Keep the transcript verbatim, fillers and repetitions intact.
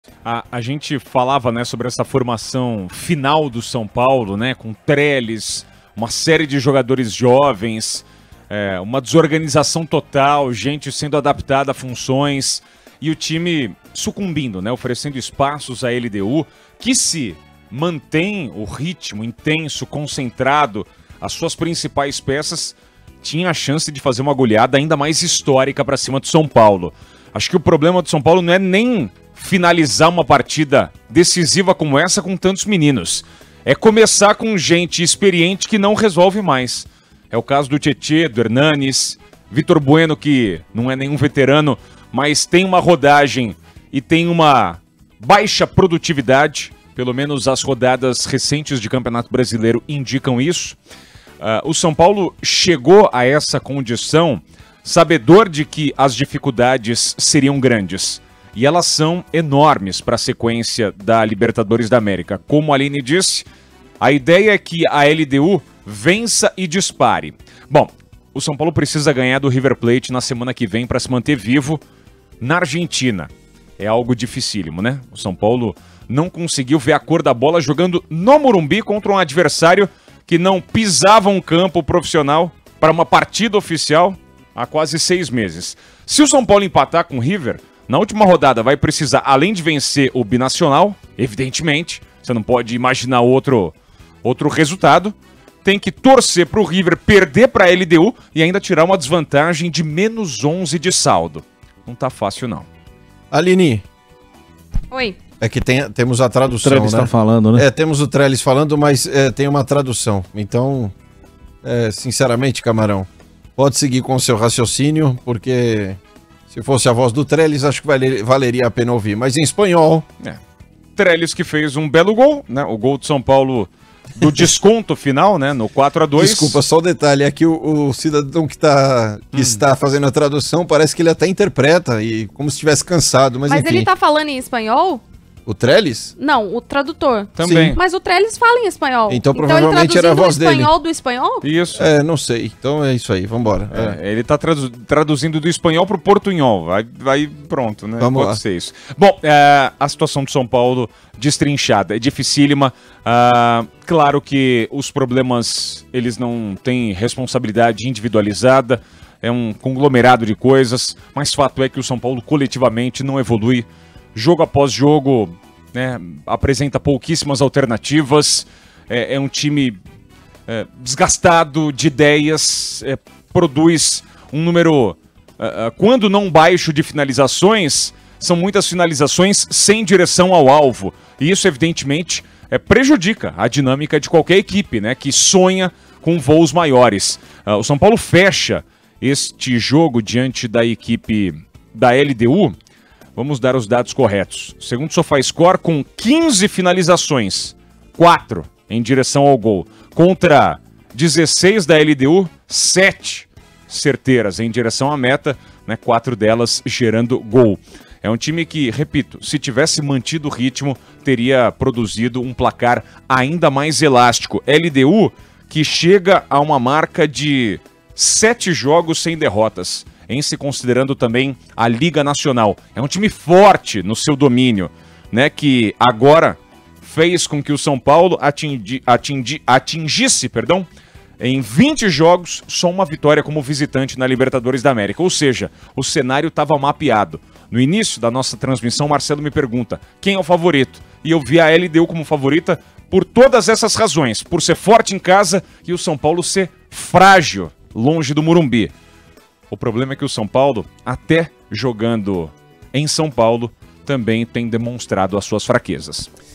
A, a gente falava, né, sobre essa formação final do São Paulo, né, com Trellis, uma série de jogadores jovens, é, uma desorganização total, gente sendo adaptada a funções e o time sucumbindo, né, oferecendo espaços à L D U, que se mantém o ritmo intenso, concentrado, as suas principais peças, tinha a chance de fazer uma goleada ainda mais histórica para cima do São Paulo. Acho que o problema do São Paulo não é nem finalizar uma partida decisiva como essa com tantos meninos. É começar com gente experiente que não resolve mais. É o caso do Tietê, do Hernanes, Vitor Bueno, que não é nenhum veterano, mas tem uma rodagem e tem uma baixa produtividade. Pelo menos as rodadas recentes de Campeonato Brasileiro indicam isso. Uh, o São Paulo chegou a essa condição sabedor de que as dificuldades seriam grandes. E elas são enormes para a sequência da Libertadores da América. Como a Aline disse, a ideia é que a L D U vença e dispare. Bom, o São Paulo precisa ganhar do River Plate na semana que vem para se manter vivo na Argentina. É algo dificílimo, né? O São Paulo não conseguiu ver a cor da bola jogando no Morumbi contra um adversário que não pisava um campo profissional para uma partida oficial há quase seis meses. Se o São Paulo empatar com o River, na última rodada vai precisar, além de vencer o Binacional, evidentemente, você não pode imaginar outro, outro resultado, tem que torcer para o River perder para a L D U e ainda tirar uma desvantagem de menos onze de saldo. Não tá fácil, não. Aline. Oi. É que tem, temos a tradução, o Trellis né? tá falando, né? É, temos o Trellis falando, mas é, tem uma tradução. Então, é, sinceramente, Camarão, pode seguir com o seu raciocínio, porque se fosse a voz do Trellis, acho que valer, valeria a pena ouvir. Mas em espanhol... É. Trellis que fez um belo gol, né? O gol de São Paulo do desconto final, né? No quatro a dois. Desculpa, só o detalhe, é que o, o cidadão que, tá, que hum. está fazendo a tradução, parece que ele até interpreta, e como se estivesse cansado, mas, mas enfim. ele tá falando em espanhol? O Trellis? Não, o tradutor. Também. Mas o Trellis fala em espanhol. Então, provavelmente então, era a voz dele. o espanhol do espanhol? Isso. É, não sei. Então é isso aí, vambora. É, é. Ele tá tradu traduzindo do espanhol pro portunhol. Vai, vai pronto, né? Vamos Pode lá. ser isso. Bom, é, a situação do São Paulo destrinchada, é dificílima. Ah, claro que os problemas, eles não têm responsabilidade individualizada. É um conglomerado de coisas. Mas fato é que o São Paulo coletivamente não evolui. Jogo após jogo, né, apresenta pouquíssimas alternativas, é, é um time é, desgastado de ideias, é, produz um número, é, é, quando não baixo de finalizações, são muitas finalizações sem direção ao alvo. E isso, evidentemente, é, prejudica a dinâmica de qualquer equipe, né, que sonha com voos maiores. Uh, o São Paulo fecha este jogo diante da equipe da L D U. Vamos dar os dados corretos. Segundo o SofaScore, com quinze finalizações, quatro em direção ao gol. Contra dezesseis da L D U, sete certeiras em direção à meta, né, quatro delas gerando gol. É um time que, repito, se tivesse mantido o ritmo, teria produzido um placar ainda mais elástico. L D U que chega a uma marca de sete jogos sem derrotas, em se considerando também a Liga Nacional. É um time forte no seu domínio, né, que agora fez com que o São Paulo atingi, atingi, atingisse perdão, em vinte jogos só uma vitória como visitante na Libertadores da América. Ou seja, o cenário estava mapeado. No início da nossa transmissão, Marcelo me pergunta quem é o favorito. E eu vi a L D U como favorita por todas essas razões. Por ser forte em casa e o São Paulo ser frágil longe do Morumbi. O problema é que o São Paulo, até jogando em São Paulo, também tem demonstrado as suas fraquezas.